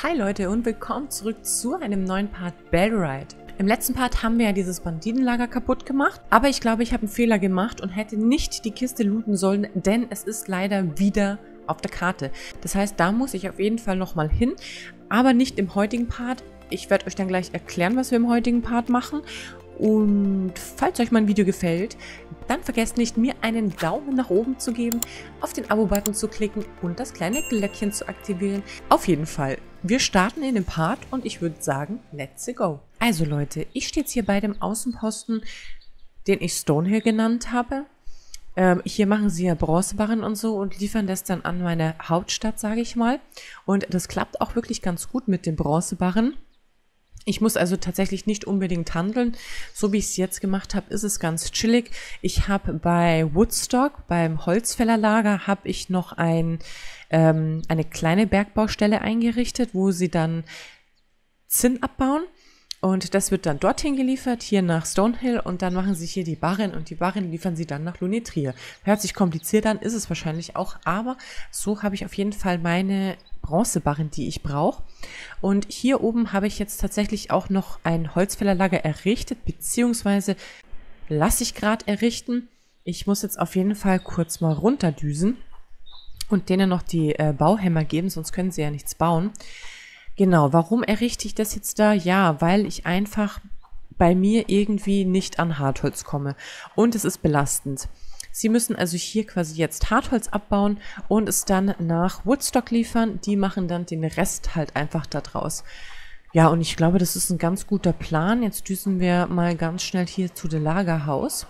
Hi Leute und willkommen zurück zu einem neuen Part Bellride. Im letzten Part haben wir ja dieses Banditenlager kaputt gemacht, aber ich glaube, ich habe einen Fehler gemacht und hätte nicht die Kiste looten sollen, denn es ist leider wieder auf der Karte. Das heißt, da muss ich auf jeden Fall nochmal hin, aber nicht im heutigen Part. Ich werde euch dann gleich erklären, was wir im heutigen Part machen. Und falls euch mein Video gefällt, dann vergesst nicht, mir einen Daumen nach oben zu geben, auf den Abo-Button zu klicken und das kleine Glöckchen zu aktivieren. Auf jeden Fall, wir starten in den Part und ich würde sagen, let's go. Also Leute, ich stehe jetzt hier bei dem Außenposten, den ich Stonehill genannt habe. Hier machen sie ja Bronzebarren und so und liefern das dann an meine Hauptstadt, sage ich mal. Und das klappt auch wirklich ganz gut mit den Bronzebarren. Ich muss also tatsächlich nicht unbedingt handeln. So wie ich es jetzt gemacht habe, ist es ganz chillig. Ich habe bei Woodstock, beim Holzfällerlager, habe ich noch eine kleine Bergbaustelle eingerichtet, wo sie dann Zinn abbauen. Und das wird dann dorthin geliefert, hier nach Stonehill. Und dann machen sie hier die Barren und die Barren liefern sie dann nach Lunetria. Hört sich kompliziert an, ist es wahrscheinlich auch. Aber so habe ich auf jeden Fall meine Bronzebarren, die ich brauche. Und hier oben habe ich jetzt tatsächlich auch noch ein Holzfällerlager errichtet, beziehungsweise lasse ich gerade errichten. Ich muss jetzt auf jeden Fall kurz mal runterdüsen und denen noch die Bauhämmer geben, sonst können sie ja nichts bauen. Genau, warum errichte ich das jetzt da? Ja, weil ich einfach bei mir irgendwie nicht an Hartholz komme. Und es ist belastend. Sie müssen also hier quasi jetzt Hartholz abbauen und es dann nach Woodstock liefern. Die machen dann den Rest halt einfach da draus. Ja, und ich glaube, das ist ein ganz guter Plan. Jetzt düsen wir mal ganz schnell hier zu dem Lagerhaus.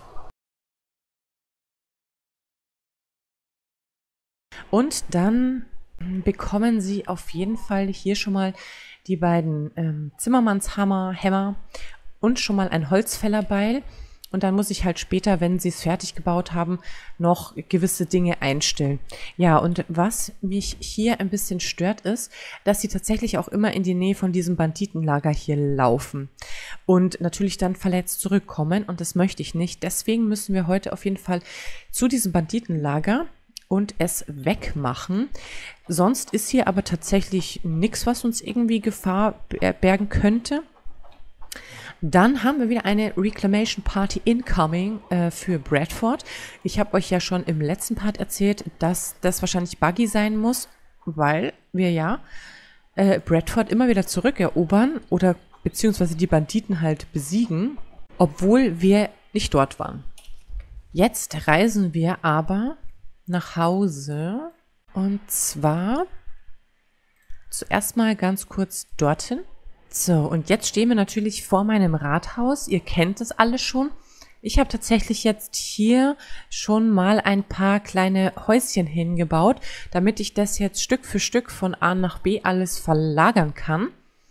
Und dann bekommen sie auf jeden Fall hier schon mal die beiden Zimmermannshammer und schon mal ein Holzfällerbeil. Und dann muss ich halt später, wenn sie es fertig gebaut haben, noch gewisse Dinge einstellen. Ja, und was mich hier ein bisschen stört ist, dass sie tatsächlich auch immer in die Nähe von diesem Banditenlager hier laufen. Und natürlich dann verletzt zurückkommen. Und das möchte ich nicht. Deswegen müssen wir heute auf jeden Fall zu diesem Banditenlager und es wegmachen. Sonst ist hier aber tatsächlich nichts, was uns irgendwie Gefahr bergen könnte. Dann haben wir wieder eine Reclamation Party incoming für Bradford. Ich habe euch ja schon im letzten Part erzählt, dass das wahrscheinlich buggy sein muss, weil wir ja Bradford immer wieder zurückerobern oder beziehungsweise die Banditen halt besiegen, obwohl wir nicht dort waren. Jetzt reisen wir aber nach Hause und zwar zuerst mal ganz kurz dorthin. So, und jetzt stehen wir natürlich vor meinem Rathaus. Ihr kennt es alle schon. Ich habe tatsächlich jetzt hier schon mal ein paar kleine Häuschen hingebaut, damit ich das jetzt Stück für Stück von A nach B alles verlagern kann.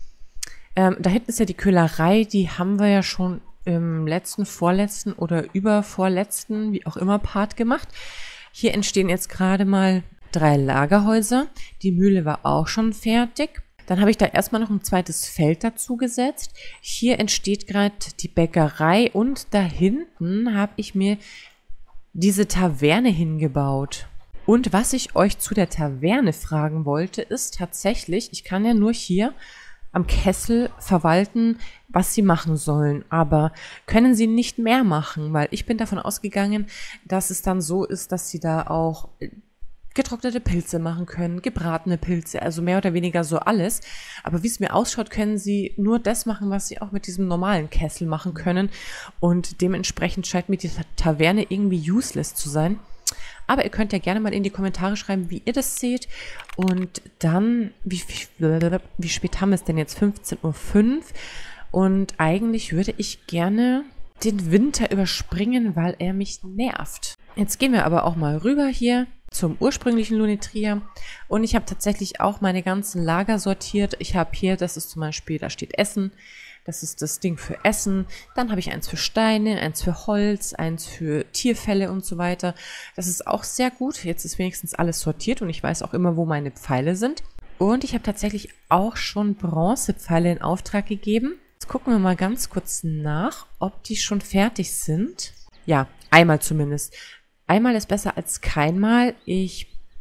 Da hinten ist ja die Köhlerei, die haben wir ja schon im letzten, vorletzten oder übervorletzten, wie auch immer, Part gemacht. Hier entstehen jetzt gerade mal 3 Lagerhäuser. Die Mühle war auch schon fertig. Dann habe ich da erstmal noch ein zweites Feld dazu gesetzt. Hier entsteht gerade die Bäckerei und da hinten habe ich mir diese Taverne hingebaut. Und was ich euch zu der Taverne fragen wollte, ist tatsächlich, ich kann ja nur hier am Kessel verwalten, was sie machen sollen. Aber können sie nicht mehr machen, weil ich bin davon ausgegangen, dass es dann so ist, dass sie da auch getrocknete Pilze machen können, gebratene Pilze, also mehr oder weniger so alles. Aber wie es mir ausschaut, können sie nur das machen, was sie auch mit diesem normalen Kessel machen können. Und dementsprechend scheint mir die Taverne irgendwie useless zu sein. Aber ihr könnt ja gerne mal in die Kommentare schreiben, wie ihr das seht. Und dann, wie spät haben wir es denn jetzt? 15:05 Uhr. Und eigentlich würde ich gerne den Winter überspringen, weil er mich nervt. Jetzt gehen wir aber auch mal rüber hier zum ursprünglichen Lunetria. Und ich habe tatsächlich auch meine ganzen Lager sortiert. Ich habe hier, das ist zum Beispiel, da steht Essen. Das ist das Ding für Essen. Dann habe ich eins für Steine, eins für Holz, eins für Tierfelle und so weiter. Das ist auch sehr gut. Jetzt ist wenigstens alles sortiert und ich weiß auch immer, wo meine Pfeile sind. Und ich habe tatsächlich auch schon Bronzepfeile in Auftrag gegeben. Jetzt gucken wir mal ganz kurz nach, ob die schon fertig sind. Ja, einmal zumindest. Einmal ist besser als keinmal. Ich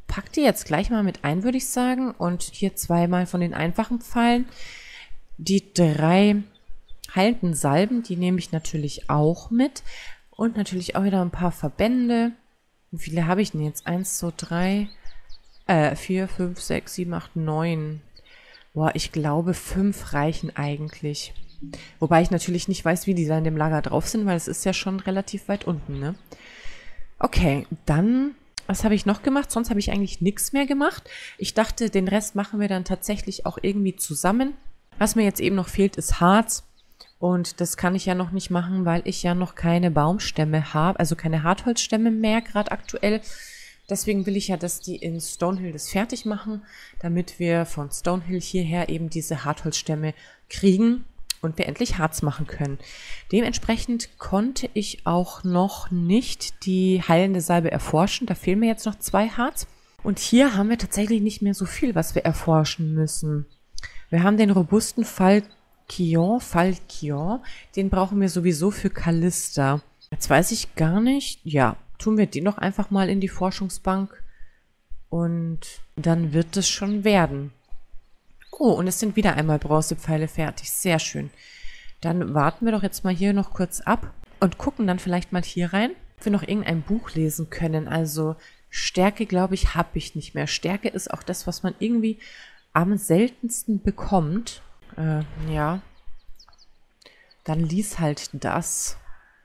pack die jetzt gleich mal mit ein, würde ich sagen. Und hier 2 von den einfachen Pfeilen. Die 3 heilenden Salben, die nehme ich natürlich auch mit. Und natürlich auch wieder ein paar Verbände. Wie viele habe ich denn jetzt? 1, 2, 3, 4, 5, 6, 7, 8, 9. Boah, ich glaube 5 reichen eigentlich. Wobei ich natürlich nicht weiß, wie die da in dem Lager drauf sind, weil es ist ja schon relativ weit unten, ne? Okay, dann, was habe ich noch gemacht? Sonst habe ich eigentlich nichts mehr gemacht. Ich dachte, den Rest machen wir dann tatsächlich auch irgendwie zusammen. Was mir jetzt eben noch fehlt, ist Harz. Und das kann ich ja noch nicht machen, weil ich ja noch keine Baumstämme habe, also keine Hartholzstämme mehr, gerade aktuell. Deswegen will ich ja, dass die in Stonehill das fertig machen, damit wir von Stonehill hierher eben diese Hartholzstämme kriegen und wir endlich Harz machen können. Dementsprechend konnte ich auch noch nicht die heilende Salbe erforschen. Da fehlen mir jetzt noch 2 Harz. Und hier haben wir tatsächlich nicht mehr so viel, was wir erforschen müssen. Wir haben den robusten Falcion, den brauchen wir sowieso für Callista. Jetzt weiß ich gar nicht, ja, tun wir den doch einfach mal in die Forschungsbank und dann wird es schon werden. Oh, und es sind wieder einmal Bronzepfeile fertig, sehr schön. Dann warten wir doch jetzt mal hier noch kurz ab und gucken dann vielleicht mal hier rein, ob wir noch irgendein Buch lesen können. Also Stärke, glaube ich, habe ich nicht mehr. Stärke ist auch das, was man irgendwie am seltensten bekommt. Ja, dann lies halt das.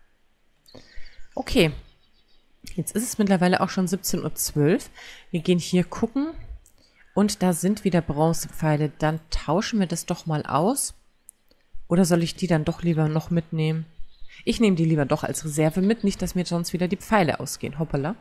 Okay, jetzt ist es mittlerweile auch schon 17:12 Uhr. Wir gehen hier gucken und da sind wieder Bronzepfeile. Dann tauschen wir das doch mal aus. Oder soll ich die dann doch lieber noch mitnehmen? Ich nehme die lieber doch als Reserve mit, nicht, dass mir sonst wieder die Pfeile ausgehen. Hoppala.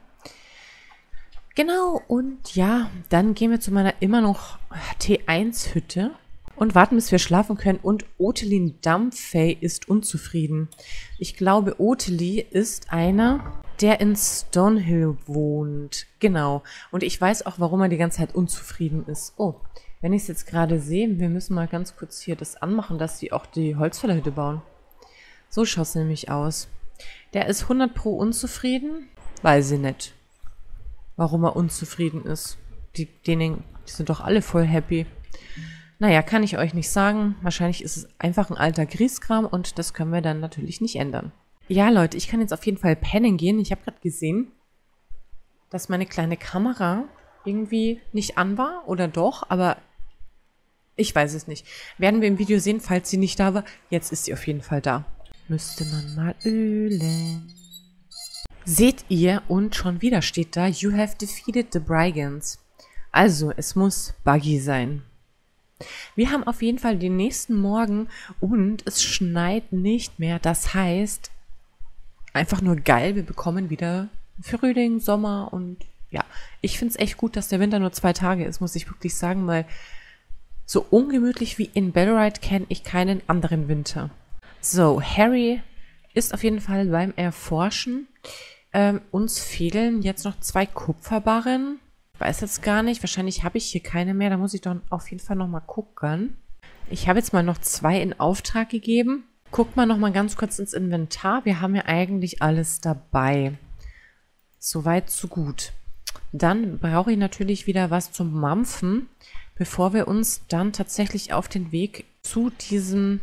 Genau, und ja, dann gehen wir zu meiner immer noch T1-Hütte und warten, bis wir schlafen können. Und Otelin Dampfey ist unzufrieden. Ich glaube, Oteli ist einer, der in Stonehill wohnt. Genau. Und ich weiß auch, warum er die ganze Zeit unzufrieden ist. Oh, wenn ich es jetzt gerade sehe, wir müssen mal ganz kurz hier das anmachen, dass sie auch die Holzfällerhütte bauen. So schaut es nämlich aus. Der ist 100% unzufrieden. Weiß ich nicht, warum er unzufrieden ist. Die sind doch alle voll happy. Naja, kann ich euch nicht sagen. Wahrscheinlich ist es einfach ein alter Grieskram und das können wir dann natürlich nicht ändern. Ja, Leute, ich kann jetzt auf jeden Fall pennen gehen. Ich habe gerade gesehen, dass meine kleine Kamera irgendwie nicht an war oder doch, aber ich weiß es nicht. Werden wir im Video sehen, falls sie nicht da war. Jetzt ist sie auf jeden Fall da. Müsste man mal ölen. Seht ihr, und schon wieder steht da, you have defeated the Brigands. Also, es muss Buggy sein. Wir haben auf jeden Fall den nächsten Morgen und es schneit nicht mehr. Das heißt, einfach nur geil, wir bekommen wieder Frühling, Sommer und ja, ich finde es echt gut, dass der Winter nur 2 Tage ist, muss ich wirklich sagen, weil so ungemütlich wie in Bellrite kenne ich keinen anderen Winter. So, Harry ist auf jeden Fall beim Erforschen. Uns fehlen jetzt noch 2 Kupferbarren. Ich weiß jetzt gar nicht, wahrscheinlich habe ich hier keine mehr, da muss ich doch auf jeden Fall nochmal gucken. Ich habe jetzt mal noch 2 in Auftrag gegeben. Guck mal nochmal ganz kurz ins Inventar, wir haben ja eigentlich alles dabei. Soweit, so gut. Dann brauche ich natürlich wieder was zum Mampfen, bevor wir uns dann tatsächlich auf den Weg zu diesen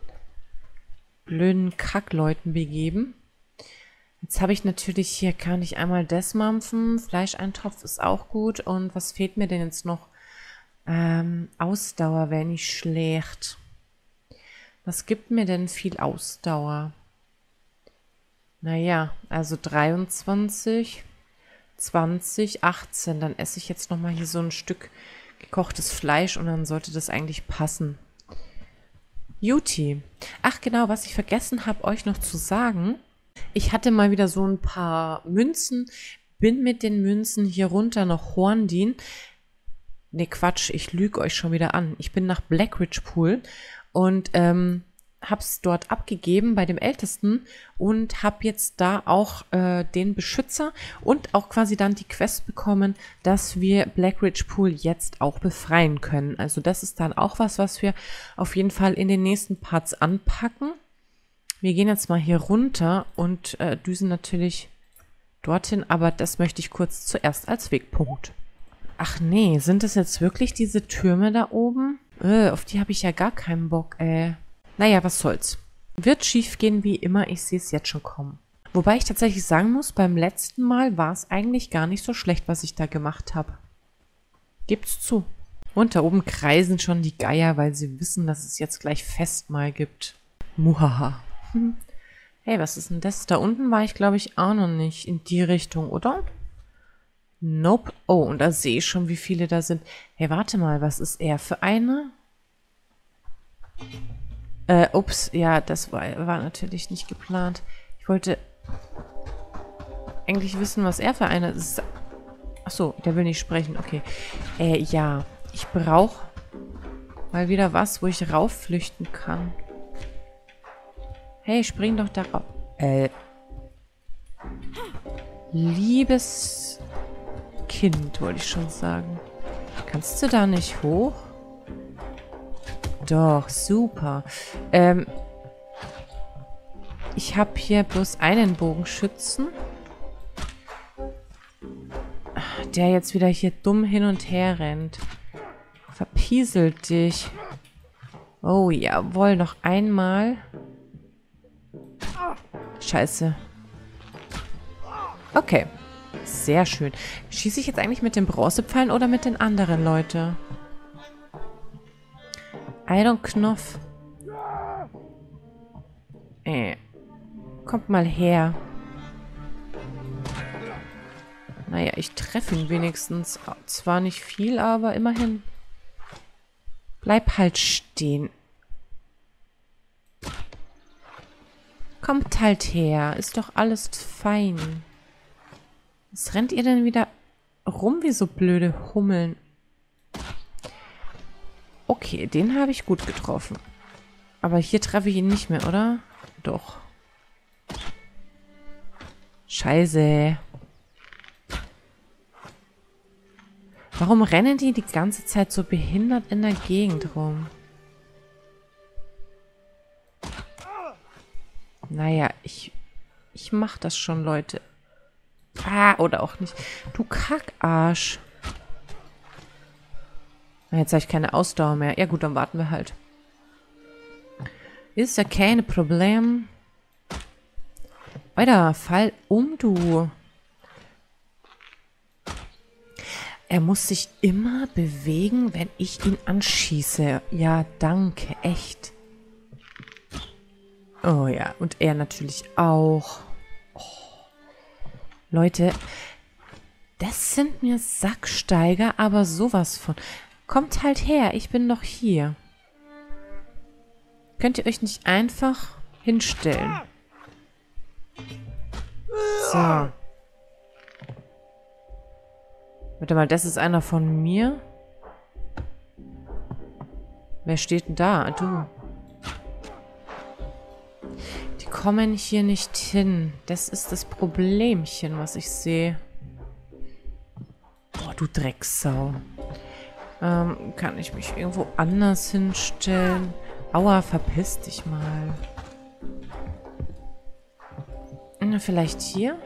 blöden Kackleuten begeben. Jetzt habe ich natürlich hier, kann ich einmal das mampfen. Fleischeintopf ist auch gut. Und was fehlt mir denn jetzt noch? Ausdauer wäre nicht schlecht. Was gibt mir denn viel Ausdauer? Naja, also 23, 20, 18. Dann esse ich jetzt nochmal hier so ein Stück gekochtes Fleisch und dann sollte das eigentlich passen. Juti. Ach genau, was ich vergessen habe, euch noch zu sagen. Ich hatte mal wieder so ein paar Münzen, bin mit den Münzen hier runter nach Horndin. Ne, Quatsch, ich lüge euch schon wieder an. Ich bin nach Blackridge Pool und hab's dort abgegeben bei dem Ältesten und hab jetzt da auch den Beschützer und auch quasi dann die Quest bekommen, dass wir Blackridge Pool jetzt auch befreien können. Also das ist dann auch was wir auf jeden Fall in den nächsten Parts anpacken. Wir gehen jetzt mal hier runter und düsen natürlich dorthin, aber das möchte ich kurz zuerst als Wegpunkt Ach nee, sind das jetzt wirklich diese Türme da oben? Auf die habe ich ja gar keinen Bock, ey. Naja, was soll's. Wird schief gehen wie immer, ich sehe es jetzt schon kommen. Wobei ich tatsächlich sagen muss, beim letzten Mal war es eigentlich gar nicht so schlecht, was ich da gemacht habe. Gebt's zu. Und da oben kreisen schon die Geier, weil sie wissen, dass es jetzt gleich Festmahl gibt. Muhaha. Hey, was ist denn das? Da unten war ich, glaube ich, auch noch nicht in die Richtung, oder? Nope. Oh, und da sehe ich schon, wie viele da sind. Hey, warte mal, was ist er für eine? Ups, ja, das war natürlich nicht geplant. Ich wollte eigentlich wissen, was er für eine ist. Achso, der will nicht sprechen, okay. Ja, ich brauche mal wieder was, wo ich raufflüchten kann. Hey, spring doch darauf. Liebes Kind, wollte ich schon sagen. Kannst du da nicht hoch? Doch, super. Ich habe hier bloß einen Bogenschützen, der jetzt wieder hier dumm hin und her rennt. Verpieselt dich. Oh, jawohl, noch einmal. Scheiße. Okay. Sehr schön. Schieße ich jetzt eigentlich mit den Bronzepfeilen oder mit den anderen, Leute? Iron Knopf. Kommt mal her. Naja, ich treffe ihn wenigstens. Zwar nicht viel, aber immerhin. Bleib halt stehen. Kommt halt her. Ist doch alles fein. Was rennt ihr denn wieder rum wie so blöde Hummeln? Okay, den habe ich gut getroffen. Aber hier treffe ich ihn nicht mehr, oder? Doch. Scheiße. Warum rennen die ganze Zeit so behindert in der Gegend rum? Naja, ich mach das schon, Leute. Ah, oder auch nicht. Du Kackarsch. Na, jetzt habe ich keine Ausdauer mehr. Ja gut, dann warten wir halt. Ist ja kein Problem. Weiter, fall um, du. Er muss sich immer bewegen, wenn ich ihn anschieße. Ja, danke, echt. Oh ja, und er natürlich auch. Oh. Leute, das sind mir Sacksteiger, aber sowas von. Kommt halt her, ich bin doch hier. Könnt ihr euch nicht einfach hinstellen? So. Warte mal, das ist einer von mir. Wer steht denn da? Du. Die kommen hier nicht hin. Das ist das Problemchen, was ich sehe. Boah, du Drecksau. Kann ich mich irgendwo anders hinstellen? Aua, verpiss dich mal. Na, vielleicht hier?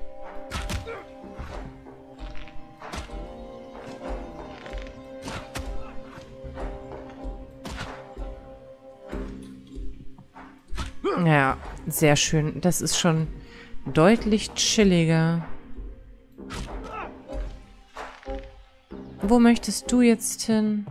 Ja, sehr schön. Das ist schon deutlich chilliger. Wo möchtest du jetzt hin?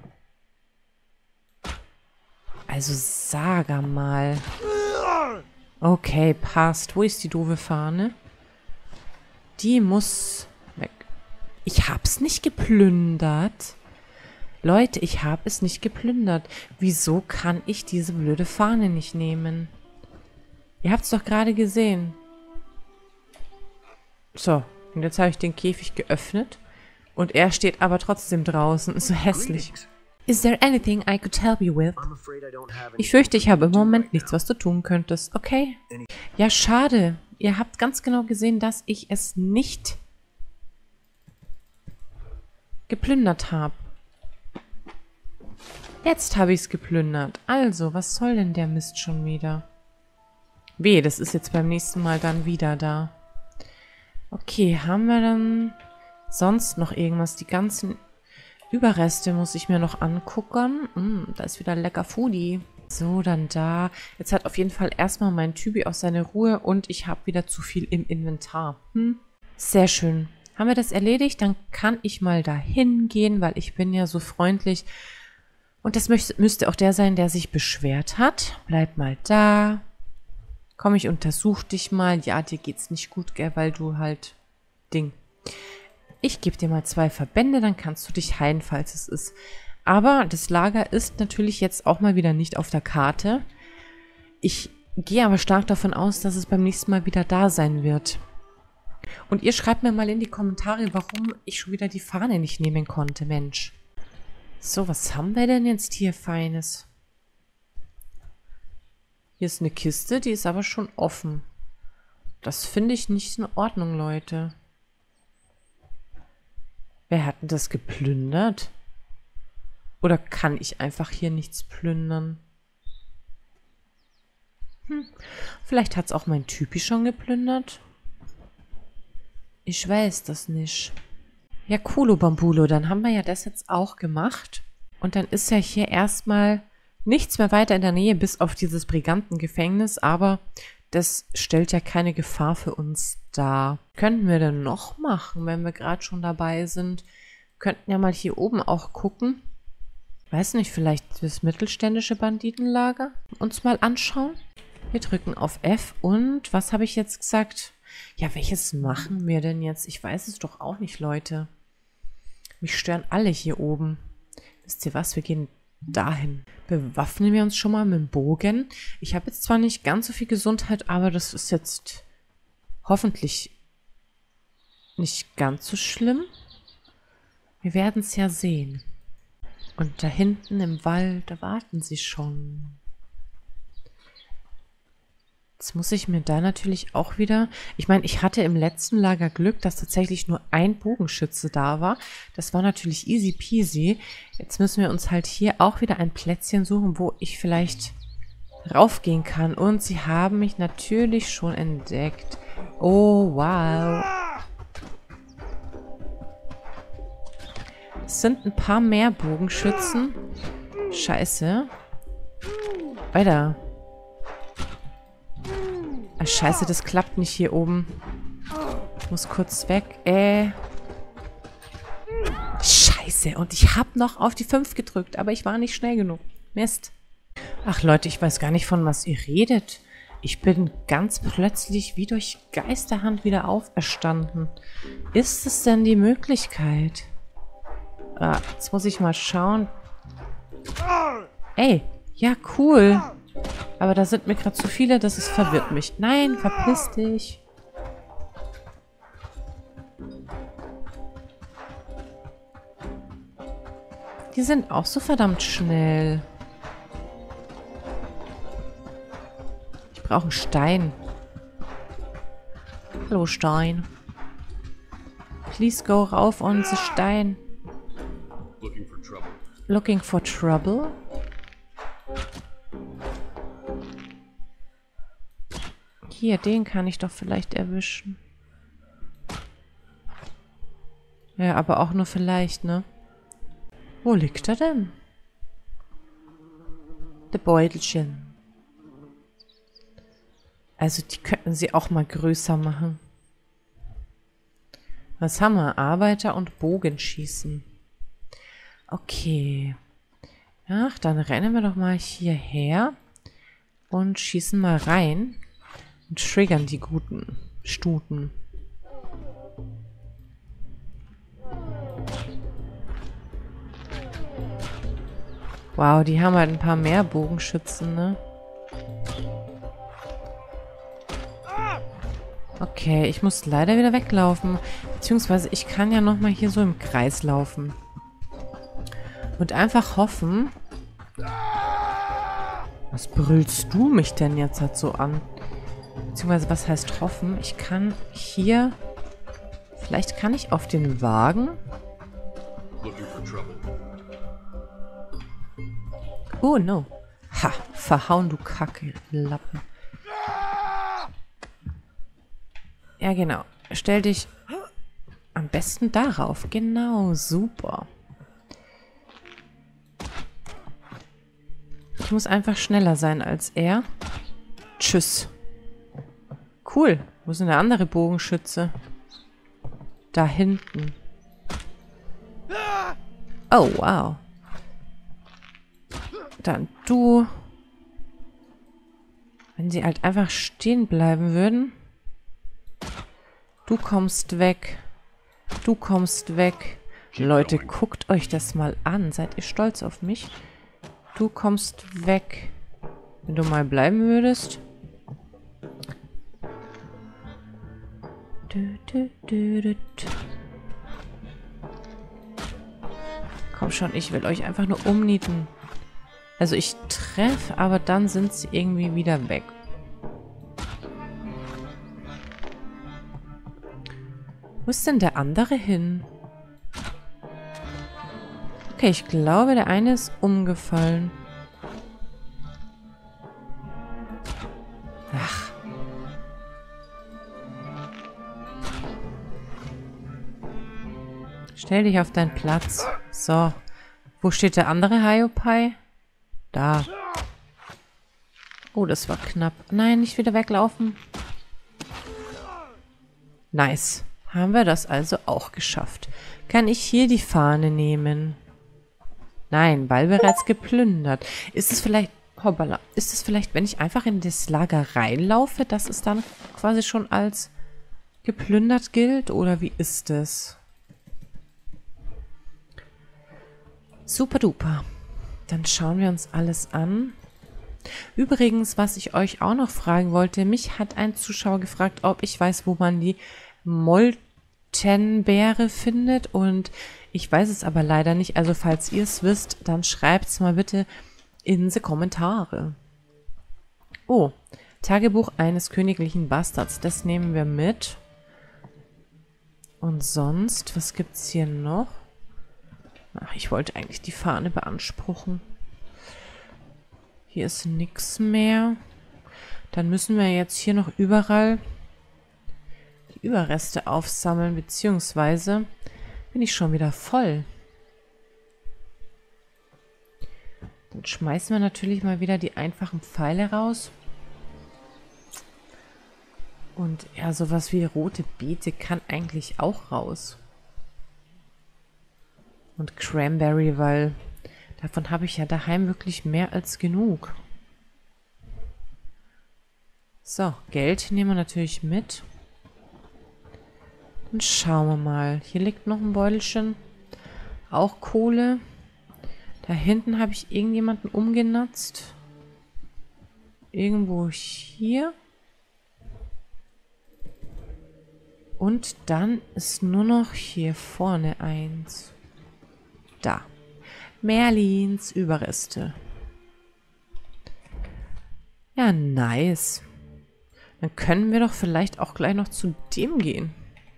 Also sag mal. Okay, passt. Wo ist die doofe Fahne? Die muss weg. Ich hab's nicht geplündert. Leute, ich hab es nicht geplündert. Wieso kann ich diese blöde Fahne nicht nehmen? Ihr habt's doch gerade gesehen. So, und jetzt habe ich den Käfig geöffnet. Und er steht aber trotzdem draußen. So hässlich. Is there anything I could help you with? Ich fürchte, ich habe im Moment nichts, was du tun könntest. Okay? Ja, schade. Ihr habt ganz genau gesehen, dass ich es nicht geplündert habe. Jetzt habe ich es geplündert. Also, was soll denn der Mist schon wieder? Weh, das ist jetzt beim nächsten Mal dann wieder da. Okay, haben wir dann sonst noch irgendwas? Die ganzen Überreste muss ich mir noch angucken. Da ist wieder lecker Foodie. So, dann da. Jetzt hat auf jeden Fall erstmal mein Typi auch seine Ruhe und ich habe wieder zu viel im Inventar. Sehr schön. Haben wir das erledigt? Dann kann ich mal dahin gehen, weil ich bin ja so freundlich. Und das müsste auch der sein, der sich beschwert hat. Bleib mal da. Komm, ich untersuche dich mal. Ja, dir geht's nicht gut, gell, weil du halt... Ding. Ich gebe dir mal 2 Verbände, dann kannst du dich heilen, falls es ist. Aber das Lager ist natürlich jetzt auch mal wieder nicht auf der Karte. Ich gehe aber stark davon aus, dass es beim nächsten Mal wieder da sein wird. Und ihr schreibt mir mal in die Kommentare, warum ich schon wieder die Fahne nicht nehmen konnte, Mensch. So, was haben wir denn jetzt hier Feines? Hier ist eine Kiste, die ist aber schon offen. Das finde ich nicht in Ordnung, Leute. Wer hat denn das geplündert? Oder kann ich einfach hier nichts plündern? Vielleicht hat es auch mein Typi schon geplündert. Ich weiß das nicht. Ja, coolo Bambulo, dann haben wir ja das jetzt auch gemacht. Und dann ist ja hier erstmal nichts mehr weiter in der Nähe, bis auf dieses Brigantengefängnis. Aber das stellt ja keine Gefahr für uns dar. Könnten wir denn noch machen, wenn wir gerade schon dabei sind? Könnten ja mal hier oben auch gucken. Weiß nicht, vielleicht das mittelständische Banditenlager uns mal anschauen. Wir drücken auf F und was habe ich jetzt gesagt? Ja, welches machen wir denn jetzt? Ich weiß es doch auch nicht, Leute. Mich stören alle hier oben. Wisst ihr was? Wir gehen dahin. Bewaffnen wir uns schon mal mit dem Bogen. Ich habe jetzt zwar nicht ganz so viel Gesundheit, aber das ist jetzt hoffentlich nicht ganz so schlimm. Wir werden es ja sehen. Und da hinten im Wald, da warten sie schon. Jetzt muss ich mir da natürlich auch wieder... Ich meine, ich hatte im letzten Lager Glück, dass tatsächlich nur ein Bogenschütze da war. Das war natürlich easy peasy. Jetzt müssen wir uns halt hier auch wieder ein Plätzchen suchen, wo ich vielleicht raufgehen kann. Und sie haben mich natürlich schon entdeckt. Oh, wow. Es sind ein paar mehr Bogenschützen. Scheiße. Weiter. Ah, scheiße, das klappt nicht hier oben. Ich muss kurz weg. Scheiße. Und ich habe noch auf die 5 gedrückt, aber ich war nicht schnell genug. Mist. Ach Leute, ich weiß gar nicht, von was ihr redet. Ich bin ganz plötzlich wie durch Geisterhand wieder auferstanden. Ist es denn die Möglichkeit? Ah, jetzt muss ich mal schauen. Ey, ja, cool. Aber da sind mir gerade zu viele, das ist, verwirrt mich. Nein, verpiss dich. Die sind auch so verdammt schnell. Ich brauche einen Stein. Hallo, Stein. Please go rauf on the Stein. Looking for trouble? Hier, den kann ich doch vielleicht erwischen. Ja, aber auch nur vielleicht, ne? Wo liegt er denn? Der Beutelchen. Also die könnten sie auch mal größer machen. Was haben wir? Arbeiter und Bogenschießen. Okay. Ach, dann rennen wir doch mal hierher und schießen mal rein und triggern die guten Stuten. Wow, die haben halt ein paar mehr Bogenschützen, ne? Okay, ich muss leider wieder weglaufen. Beziehungsweise ich kann ja nochmal hier so im Kreis laufen. Und einfach hoffen... Was brüllst du mich denn jetzt halt so an? Beziehungsweise, was heißt hoffen? Ich kann hier... Vielleicht kann ich auf den Wagen... Oh, no. Ha, verhauen, du Kacke, Lappen. Ja, genau. Stell dich am besten darauf. Genau, super. muss einfach schneller sein als er. Tschüss. Cool. Wo ist denn der andere Bogenschütze? Da hinten. Oh, wow. Dann du. Wenn sie halt einfach stehen bleiben würden. Du kommst weg. Du kommst weg. Leute, guckt euch das mal an. Seid ihr stolz auf mich? Du kommst weg. Wenn du mal bleiben würdest. Komm schon, ich will euch einfach nur umnieten. Also ich treffe, aber dann sind sie irgendwie wieder weg. Wo ist denn der andere hin? Okay, ich glaube, der eine ist umgefallen. Ach. Stell dich auf deinen Platz. So. Wo steht der andere Hiopai? Da. Oh, das war knapp. Nein, nicht wieder weglaufen. Nice. Haben wir das also auch geschafft. Kann ich hier die Fahne nehmen? Nein, weil bereits geplündert. Ist es vielleicht... Hoppala. Ist es vielleicht, wenn ich einfach in das Lager reinlaufe, dass es dann quasi schon als geplündert gilt? Oder wie ist es? Super duper. Dann schauen wir uns alles an. Übrigens, was ich euch auch noch fragen wollte, mich hat ein Zuschauer gefragt, ob ich weiß, wo man die Moltenbeere findet, und ich weiß es aber leider nicht. Also falls ihr es wisst, dann schreibt es mal bitte in die Kommentare. Oh, Tagebuch eines königlichen Bastards, das nehmen wir mit. Und sonst, was gibt es hier noch? Ach, ich wollte eigentlich die Fahne beanspruchen. Hier ist nichts mehr. Dann müssen wir jetzt hier noch überall die Überreste aufsammeln, beziehungsweise bin ich schon wieder voll. Dann schmeißen wir natürlich mal wieder die einfachen Pfeile raus. Und ja, sowas wie rote Beete kann eigentlich auch raus. Und Cranberry, weil davon habe ich ja daheim wirklich mehr als genug. So, Geld nehmen wir natürlich mit. Dann schauen wir mal. Hier liegt noch ein Beutelchen. Auch Kohle. Da hinten habe ich irgendjemanden umgenatzt. Irgendwo hier. Und dann ist nur noch hier vorne eins. Da. Merlins Überreste. Ja, nice. Dann können wir doch vielleicht auch gleich noch zu dem gehen.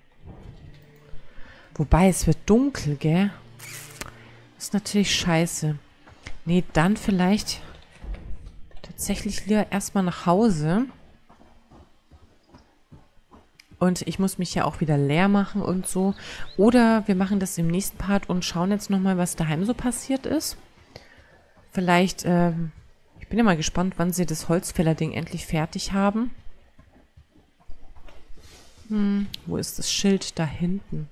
Wobei, es wird dunkel, gell? Das ist natürlich scheiße. Nee, dann vielleicht tatsächlich lieber erstmal nach Hause. Und ich muss mich ja auch wieder leer machen und so. Oder wir machen das im nächsten Part und schauen jetzt nochmal, was daheim so passiert ist. Vielleicht, ich bin ja mal gespannt, wann sie das Holzfäller-Ding endlich fertig haben. Wo ist das Schild? Da hinten.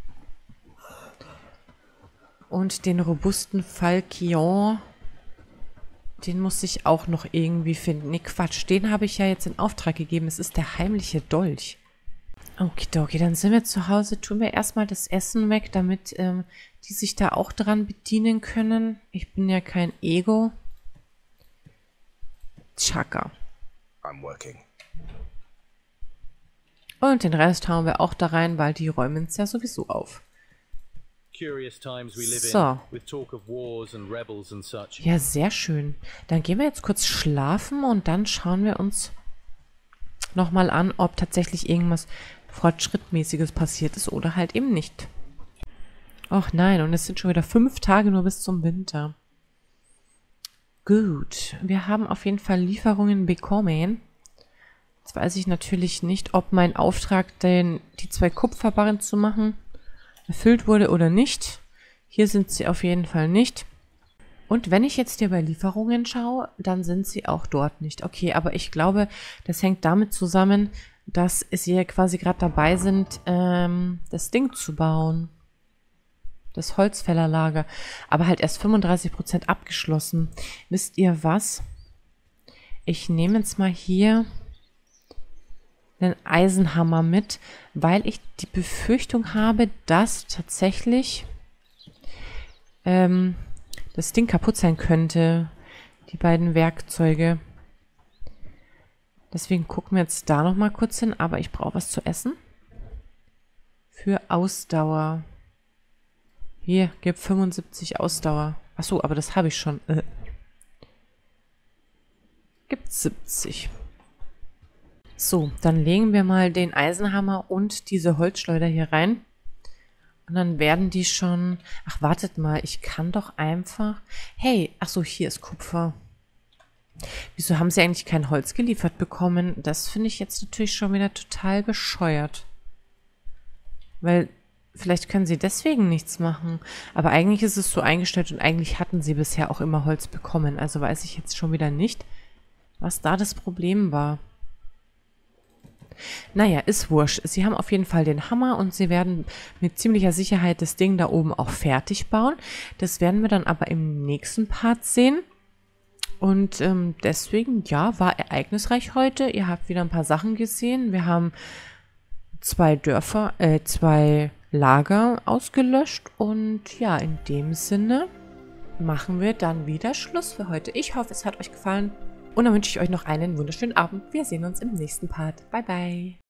Und den robusten Falchion, den muss ich auch noch irgendwie finden. Nee, Quatsch, den habe ich ja jetzt in Auftrag gegeben. Es ist der heimliche Dolch. Okidoki, dann sind wir zu Hause. Tun wir erstmal das Essen weg, damit die sich da auch dran bedienen können. Ich bin ja kein Ego. Chaka. I'm working. Und den Rest hauen wir auch da rein, weil die räumen es ja sowieso auf. So. Ja, sehr schön. Dann gehen wir jetzt kurz schlafen und dann schauen wir uns nochmal an, ob tatsächlich irgendwas Fortschrittmäßiges passiert ist oder halt eben nicht. Och nein, und es sind schon wieder 5 Tage nur bis zum Winter. Gut, wir haben auf jeden Fall Lieferungen bekommen. Jetzt weiß ich natürlich nicht, ob mein Auftrag, die 2 Kupferbarren zu machen, erfüllt wurde oder nicht. Hier sind sie auf jeden Fall nicht. Und wenn ich jetzt hier bei Lieferungen schaue, dann sind sie auch dort nicht. Okay, aber ich glaube, das hängt damit zusammen, dass sie ja quasi gerade dabei sind, das Ding zu bauen. Das Holzfällerlager. Aber halt erst 35% abgeschlossen. Wisst ihr was? Ich nehme jetzt mal hier einen Eisenhammer mit, weil ich die Befürchtung habe, dass tatsächlich das Ding kaputt sein könnte. Die beiden Werkzeuge. Deswegen gucken wir jetzt da noch mal kurz hin. Aber ich brauche was zu essen. Für Ausdauer. Hier, gib 75 Ausdauer. Achso, aber das habe ich schon. Gibt 70. So, dann legen wir mal den Eisenhammer und diese Holzschleuder hier rein. Und dann werden die schon... Ach, wartet mal, ich kann doch einfach... Hey, achso, hier ist Kupfer. Wieso haben sie eigentlich kein Holz geliefert bekommen? Das finde ich jetzt natürlich schon wieder total bescheuert. Weil vielleicht können sie deswegen nichts machen. Aber eigentlich ist es so eingestellt und eigentlich hatten sie bisher auch immer Holz bekommen. Also weiß ich jetzt schon wieder nicht, was da das Problem war. Naja, ist wurscht. Sie haben auf jeden Fall den Hammer und sie werden mit ziemlicher Sicherheit das Ding da oben auch fertig bauen. Das werden wir dann aber im nächsten Part sehen. Und deswegen, ja, war ereignisreich heute. Ihr habt wieder ein paar Sachen gesehen. Wir haben zwei Lager ausgelöscht. Und ja, in dem Sinne machen wir dann wieder Schluss für heute. Ich hoffe, es hat euch gefallen. Und dann wünsche ich euch noch einen wunderschönen Abend. Wir sehen uns im nächsten Part. Bye, bye.